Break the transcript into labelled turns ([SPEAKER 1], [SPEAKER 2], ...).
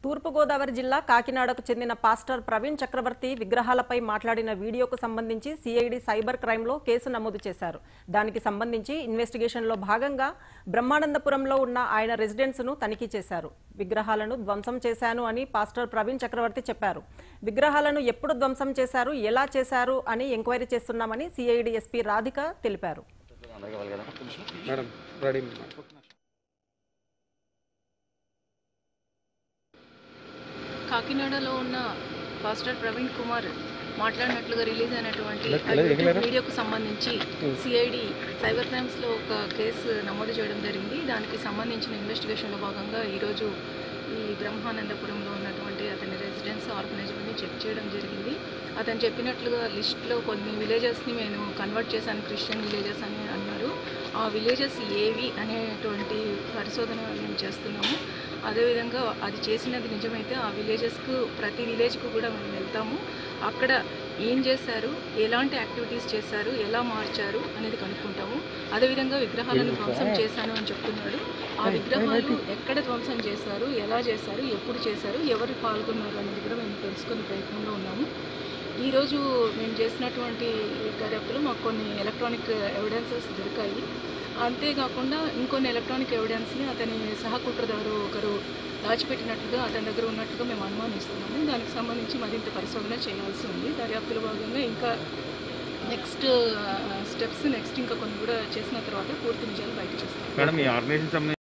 [SPEAKER 1] తూర్పు గోదావరి జిల్లా కాకినాడకు చెందిన పాస్టర్ ప్రవీణ్ చక్రవర్తి విగ్రహాలపై మాట్లాడిన వీడియోకు సంబంధించి సిఐడి సైబర్ క్రైమ్లో కేసు నమోదు చేశారు. దానికి సంబంధించి ఇన్వెస్టిగేషన్లో భాగంగా బ్రహ్మానందపురంలో ఉన్న ఆయన రెసిడెన్స్ను తనిఖీ చేశారు. విగ్రహాలను ధ్వంసం చేశాను అని పాస్టర్ ప్రవీణ్ చక్రవర్తి చెప్పారు. విగ్రహాలను ఎప్పుడు ధ్వంసం చేశారు, ఎలా చేశారు అని ఎంక్వైరీ చేస్తున్నామని సిఐడి ఎస్పీ రాధిక తెలిపారు.
[SPEAKER 2] కాకినాడలో ఉన్న పాస్టర్ ప్రవీణ్ కుమార్ మాట్లాడినట్లుగా రిలీజ్ అయినటువంటి వీడియోకు సంబంధించి సిఐడి సైబర్ క్రైమ్స్లో ఒక కేసు నమోదు చేయడం జరిగింది. దానికి సంబంధించిన ఇన్వెస్టిగేషన్లో భాగంగా ఈరోజు ఈ బ్రహ్మానందపురంలో ఉన్నటువంటి అతని రెసిడెన్స్ ఆర్గనైజర్ని చెక్ చేయడం జరిగింది. అతను చెప్పినట్లుగా లిస్ట్లో కొన్ని విలేజెస్ని నేను కన్వర్ట్ చేశాను, క్రిస్టియన్ విలేజెస్ అని అన్నారు. ఆ విలేజెస్ ఏవి అనేటువంటి పరిశోధన మేము చేస్తున్నాము. అదేవిధంగా అది చేసినది నిజమైతే ఆ విలేజెస్కు ప్రతి విలేజ్కు కూడా మేము వెళ్తాము. అక్కడ ఏం చేశారు, ఎలాంటి యాక్టివిటీస్ చేశారు, ఎలా మార్చారు అనేది కనుక్కుంటాము. అదేవిధంగా విగ్రహాలను ధ్వంసం చేశాను అని చెప్తున్నాడు. ఆ విగ్రహాలు ఎక్కడ ధ్వంసం చేశారు, ఎలా చేశారు, ఎప్పుడు చేశారు, ఎవరు పాల్గొన్నారు అనేది కూడా మేము తెలుసుకునే ప్రయత్నంలో ఉన్నాము. ఈరోజు మేము చేసినటువంటి దర్యాప్తులో మాకు కొన్ని ఎలక్ట్రానిక్ ఎవిడెన్సెస్ దొరికాయి. అంతేకాకుండా ఇంకొన్ని ఎలక్ట్రానిక్ ఎవిడెన్స్ని అతని సహకుట్రదారు ఒకరు దాచిపెట్టినట్లుగా అతని దగ్గర ఉన్నట్లుగా మేము అనుమానిస్తున్నాము. దానికి సంబంధించి మరింత పరిశోధన చేయాల్సి ఉంది. దర్యాప్తుల భాగంగా ఇంకా నెక్స్ట్ స్టెప్స్ ఇంకా కొన్ని కూడా చేసిన తర్వాత పూర్తి నిజాలు బయట చేస్తాం.